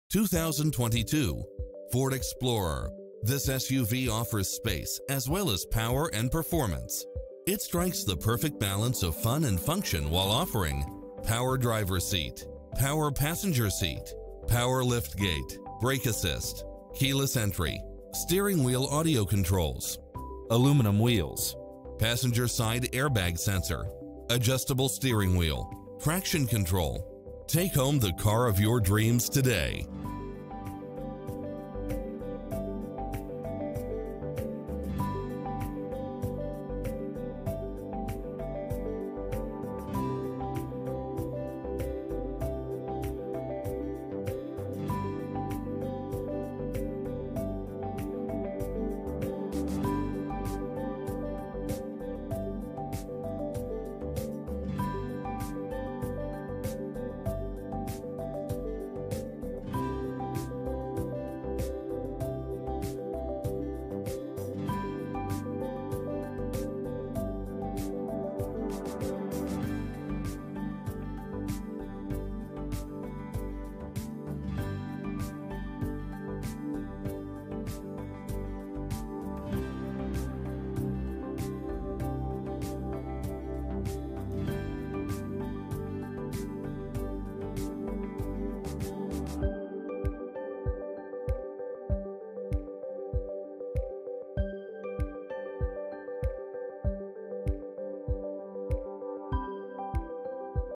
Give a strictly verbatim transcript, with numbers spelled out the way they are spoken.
two thousand twenty-two Ford Explorer. This S U V offers space as well as power and performance. It strikes the perfect balance of fun and function while offering power driver seat, power passenger seat, power liftgate, brake assist, keyless entry, steering wheel audio controls, aluminum wheels, passenger side airbag sensor, adjustable steering wheel, traction control. Take home the car of your dreams today.